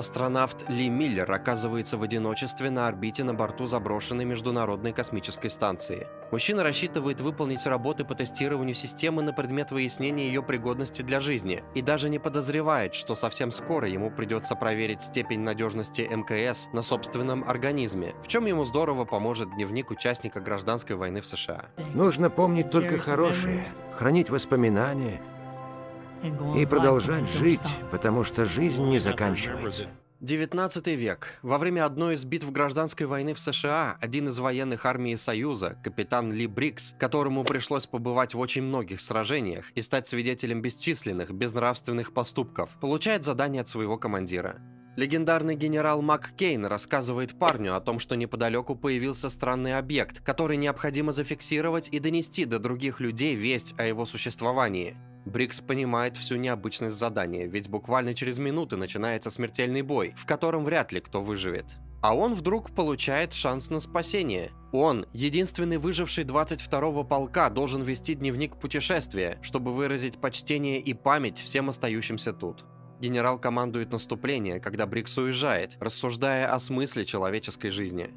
Астронавт Ли Миллер оказывается в одиночестве на орбите на борту заброшенной Международной космической станции. Мужчина рассчитывает выполнить работы по тестированию системы на предмет выяснения ее пригодности для жизни и даже не подозревает, что совсем скоро ему придется проверить степень надежности МКС на собственном организме, в чем ему здорово поможет дневник участника гражданской войны в США. Нужно помнить только хорошее, хранить воспоминания и продолжать жить, потому что жизнь не заканчивается. 19 век. Во время одной из битв гражданской войны в США один из военных армии Союза, капитан Ли Брикс, которому пришлось побывать в очень многих сражениях и стать свидетелем бесчисленных безнравственных поступков, получает задание от своего командира. Легендарный генерал Маккейн рассказывает парню о том, что неподалеку появился странный объект, который необходимо зафиксировать и донести до других людей весть о его существовании. Брикс понимает всю необычность задания, ведь буквально через минуты начинается смертельный бой, в котором вряд ли кто выживет. А он вдруг получает шанс на спасение. Он, единственный выживший 22-го полка, должен вести дневник путешествия, чтобы выразить почтение и память всем остающимся тут. Генерал командует наступление, когда Брикс уезжает, рассуждая о смысле человеческой жизни.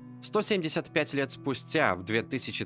175 лет спустя, в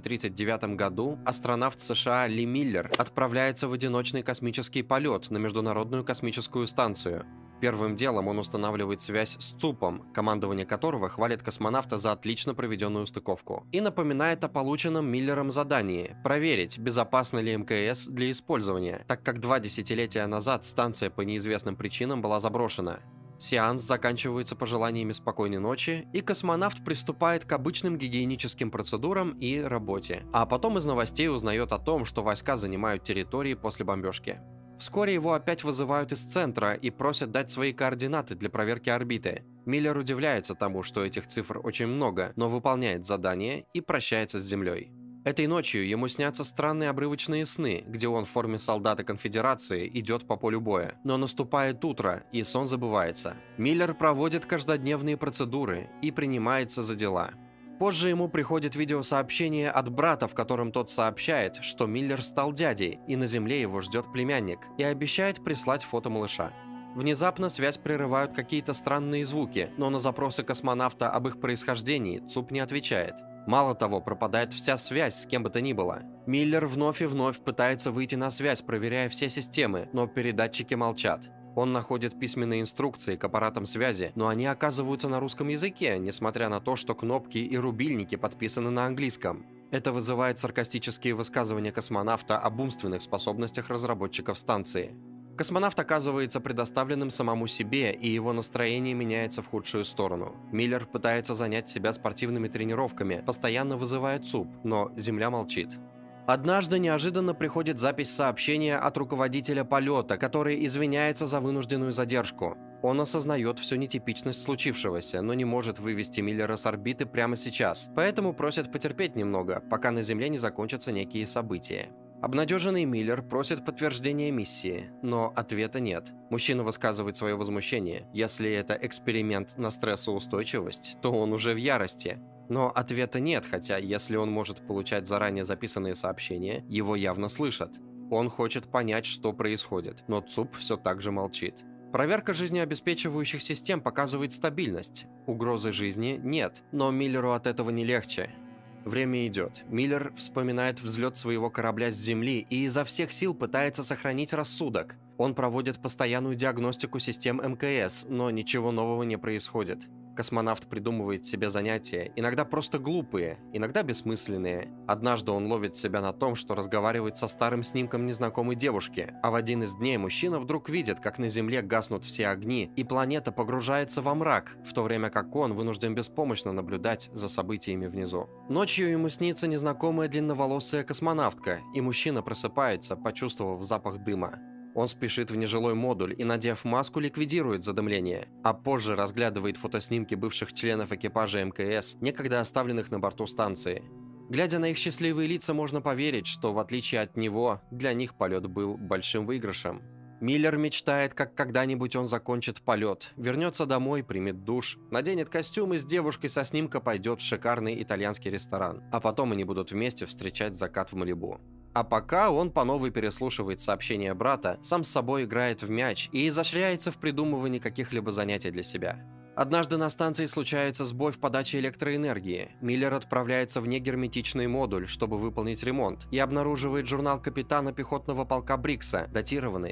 2039 году, астронавт США Ли Миллер отправляется в одиночный космический полет на Международную космическую станцию. Первым делом он устанавливает связь с ЦУПом, командование которого хвалит космонавта за отлично проведенную стыковку, и напоминает о полученном Миллером задании – проверить, безопасна ли МКС для использования, так как 2 десятилетия назад станция по неизвестным причинам была заброшена. Сеанс заканчивается пожеланиями спокойной ночи, и космонавт приступает к обычным гигиеническим процедурам и работе, а потом из новостей узнает о том, что войска занимают территории после бомбежки. Вскоре его опять вызывают из центра и просят дать свои координаты для проверки орбиты. Миллер удивляется тому, что этих цифр очень много, но выполняет задание и прощается с Землей. Этой ночью ему снятся странные обрывочные сны, где он в форме солдата конфедерации идет по полю боя. Но наступает утро, и сон забывается. Миллер проводит каждодневные процедуры и принимается за дела. Позже ему приходит видеосообщение от брата, в котором тот сообщает, что Миллер стал дядей, и на Земле его ждет племянник, и обещает прислать фото малыша. Внезапно связь прерывают какие-то странные звуки, но на запросы космонавта об их происхождении ЦУП не отвечает. Мало того, пропадает вся связь с кем бы то ни было. Миллер вновь и вновь пытается выйти на связь, проверяя все системы, но передатчики молчат. Он находит письменные инструкции к аппаратам связи, но они оказываются на русском языке, несмотря на то, что кнопки и рубильники подписаны на английском. Это вызывает саркастические высказывания космонавта об умственных способностях разработчиков станции. Космонавт оказывается предоставленным самому себе, и его настроение меняется в худшую сторону. Миллер пытается занять себя спортивными тренировками, постоянно вызывая ЦУП, но Земля молчит. Однажды неожиданно приходит запись сообщения от руководителя полета, который извиняется за вынужденную задержку. Он осознает всю нетипичность случившегося, но не может вывести Миллера с орбиты прямо сейчас, поэтому просит потерпеть немного, пока на Земле не закончатся некие события. Обнадеженный Миллер просит подтверждения миссии, но ответа нет. Мужчина высказывает свое возмущение. Если это эксперимент на стрессоустойчивость, то он уже в ярости. Но ответа нет, хотя если он может получать заранее записанные сообщения, его явно слышат. Он хочет понять, что происходит, но ЦУП все так же молчит. Проверка жизнеобеспечивающих систем показывает стабильность. Угрозы жизни нет, но Миллеру от этого не легче. Время идет. Миллер вспоминает взлет своего корабля с Земли и изо всех сил пытается сохранить рассудок. Он проводит постоянную диагностику систем МКС, но ничего нового не происходит. Космонавт придумывает себе занятия, иногда просто глупые, иногда бессмысленные. Однажды он ловит себя на том, что разговаривает со старым снимком незнакомой девушки, а в один из дней мужчина вдруг видит, как на Земле гаснут все огни, и планета погружается во мрак, в то время как он вынужден беспомощно наблюдать за событиями внизу. Ночью ему снится незнакомая длинноволосая космонавтка, и мужчина просыпается, почувствовав запах дыма. Он спешит в нежилой модуль и, надев маску, ликвидирует задымление, а позже разглядывает фотоснимки бывших членов экипажа МКС, некогда оставленных на борту станции. Глядя на их счастливые лица, можно поверить, что, в отличие от него, для них полет был большим выигрышем. Миллер мечтает, как когда-нибудь он закончит полет, вернется домой, примет душ, наденет костюм и с девушкой со снимка пойдет в шикарный итальянский ресторан, а потом они будут вместе встречать закат в Малибу. А пока он по новой переслушивает сообщения брата, сам с собой играет в мяч и изощряется в придумывании каких-либо занятий для себя. Однажды на станции случается сбой в подаче электроэнергии. Миллер отправляется в негерметичный модуль, чтобы выполнить ремонт, и обнаруживает журнал капитана пехотного полка Брикса, датированный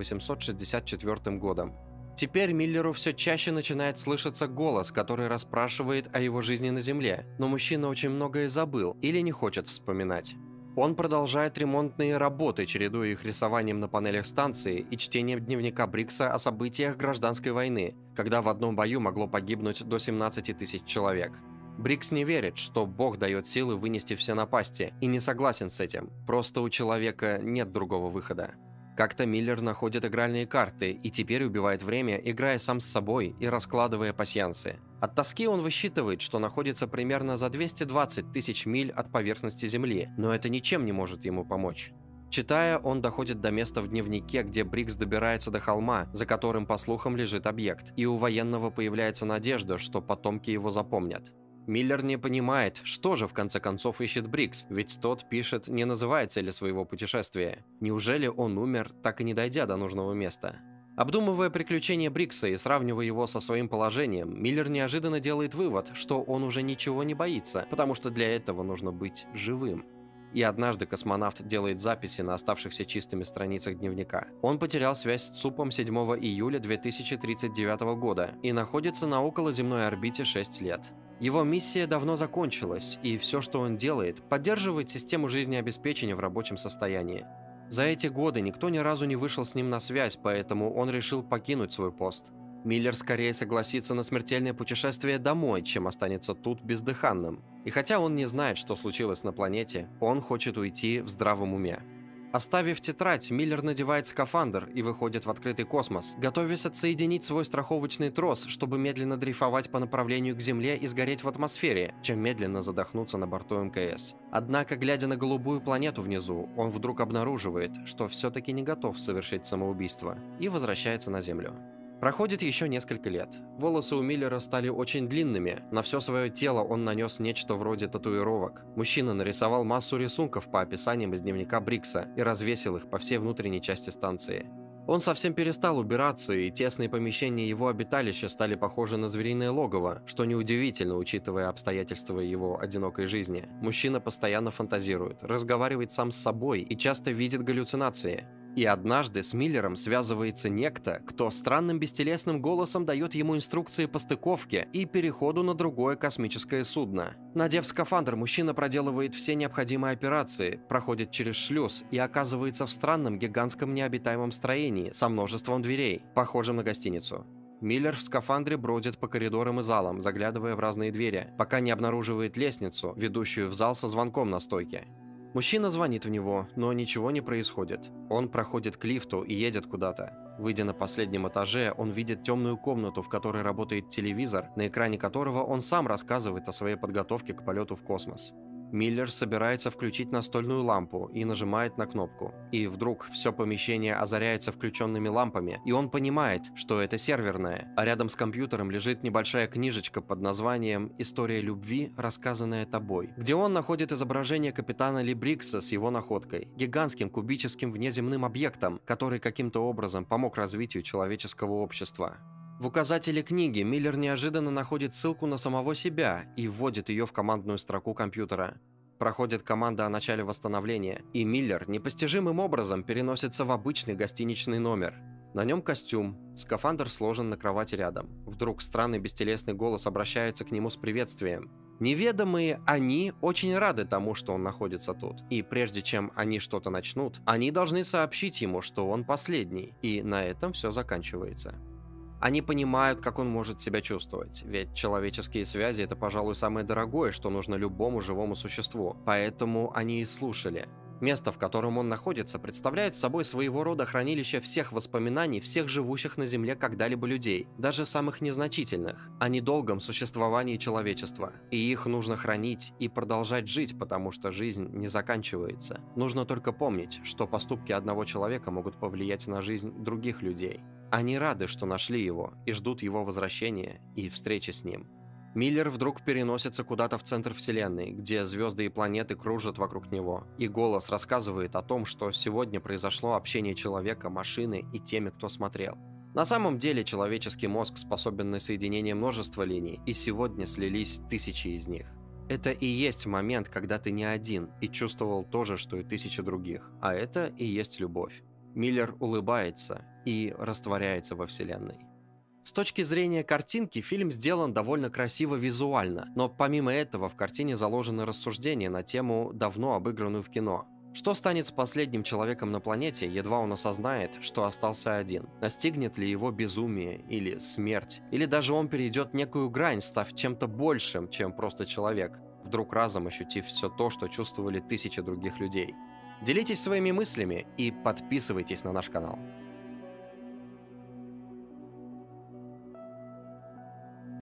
1864 годом. Теперь Миллеру все чаще начинает слышаться голос, который расспрашивает о его жизни на Земле, но мужчина очень многое забыл или не хочет вспоминать. Он продолжает ремонтные работы, чередуя их рисованием на панелях станции и чтением дневника Брикса о событиях гражданской войны, когда в одном бою могло погибнуть до 17 тысяч человек. Брикс не верит, что Бог дает силы вынести все напасти, и не согласен с этим, просто у человека нет другого выхода. Как-то Миллер находит игральные карты и теперь убивает время, играя сам с собой и раскладывая пасьянсы. От тоски он высчитывает, что находится примерно за 220 тысяч миль от поверхности Земли, но это ничем не может ему помочь. Читая, он доходит до места в дневнике, где Брикс добирается до холма, за которым, по слухам, лежит объект, и у военного появляется надежда, что потомки его запомнят. Миллер не понимает, что же в конце концов ищет Брикс, ведь тот пишет, не называя цели своего путешествия. Неужели он умер, так и не дойдя до нужного места? Обдумывая приключения Брикса и сравнивая его со своим положением, Миллер неожиданно делает вывод, что он уже ничего не боится, потому что для этого нужно быть живым. И однажды космонавт делает записи на оставшихся чистыми страницах дневника. Он потерял связь с ЦУПом 7 июля 2039 года и находится на околоземной орбите 6 лет. Его миссия давно закончилась, и все, что он делает, поддерживает систему жизнеобеспечения в рабочем состоянии. За эти годы никто ни разу не вышел с ним на связь, поэтому он решил покинуть свой пост. Миллер скорее согласится на смертельное путешествие домой, чем останется тут бездыханным. И хотя он не знает, что случилось на планете, он хочет уйти в здравом уме. Оставив тетрадь, Миллер надевает скафандр и выходит в открытый космос, готовясь отсоединить свой страховочный трос, чтобы медленно дрейфовать по направлению к Земле и сгореть в атмосфере, чем медленно задохнуться на борту МКС. Однако, глядя на голубую планету внизу, он вдруг обнаруживает, что все-таки не готов совершить самоубийство, и возвращается на Землю. Проходит еще несколько лет. Волосы у Миллера стали очень длинными, на все свое тело он нанес нечто вроде татуировок. Мужчина нарисовал массу рисунков по описаниям из дневника Брикса и развесил их по всей внутренней части станции. Он совсем перестал убираться, и тесные помещения его обиталища стали похожи на звериное логово, что неудивительно, учитывая обстоятельства его одинокой жизни. Мужчина постоянно фантазирует, разговаривает сам с собой и часто видит галлюцинации. И однажды с Миллером связывается некто, кто странным бестелесным голосом дает ему инструкции по стыковке и переходу на другое космическое судно. Надев скафандр, мужчина проделывает все необходимые операции, проходит через шлюз и оказывается в странном гигантском необитаемом строении со множеством дверей, похожим на гостиницу. Миллер в скафандре бродит по коридорам и залам, заглядывая в разные двери, пока не обнаруживает лестницу, ведущую в зал со звонком на стойке. Мужчина звонит в него, но ничего не происходит. Он проходит к лифту и едет куда-то. Выйдя на последнем этаже, он видит темную комнату, в которой работает телевизор, на экране которого он сам рассказывает о своей подготовке к полету в космос. Миллер собирается включить настольную лампу и нажимает на кнопку. И вдруг все помещение озаряется включенными лампами, и он понимает, что это серверная, а рядом с компьютером лежит небольшая книжечка под названием «История любви, рассказанная тобой», где он находит изображение капитана Ли Брикса с его находкой, гигантским кубическим внеземным объектом, который каким-то образом помог развитию человеческого общества. В указателе книги Миллер неожиданно находит ссылку на самого себя и вводит ее в командную строку компьютера. Проходит команда о начале восстановления, и Миллер непостижимым образом переносится в обычный гостиничный номер. На нем костюм, скафандр сложен на кровати рядом. Вдруг странный бестелесный голос обращается к нему с приветствием. Неведомые они очень рады тому, что он находится тут. И прежде чем они что-то начнут, они должны сообщить ему, что он последний, и на этом все заканчивается. Они понимают, как он может себя чувствовать, ведь человеческие связи – это, пожалуй, самое дорогое, что нужно любому живому существу, поэтому они и слушали. Место, в котором он находится, представляет собой своего рода хранилище всех воспоминаний всех живущих на Земле когда-либо людей, даже самых незначительных, о недолгом существовании человечества. И их нужно хранить и продолжать жить, потому что жизнь не заканчивается. Нужно только помнить, что поступки одного человека могут повлиять на жизнь других людей. Они рады, что нашли его, и ждут его возвращения и встречи с ним. Миллер вдруг переносится куда-то в центр Вселенной, где звезды и планеты кружат вокруг него, и голос рассказывает о том, что сегодня произошло общение человека, машины и теми, кто смотрел. На самом деле человеческий мозг способен на соединение множества линий, и сегодня слились тысячи из них. Это и есть момент, когда ты не один и чувствовал то же, что и тысячи других, а это и есть любовь. Миллер улыбается и растворяется во Вселенной. С точки зрения картинки, фильм сделан довольно красиво визуально, но помимо этого в картине заложены рассуждения на тему, давно обыгранную в кино. Что станет с последним человеком на планете, едва он осознает, что остался один? Настигнет ли его безумие или смерть? Или даже он перейдет некую грань, став чем-то большим, чем просто человек, вдруг разом ощутив все то, что чувствовали тысячи других людей? Делитесь своими мыслями и подписывайтесь на наш канал.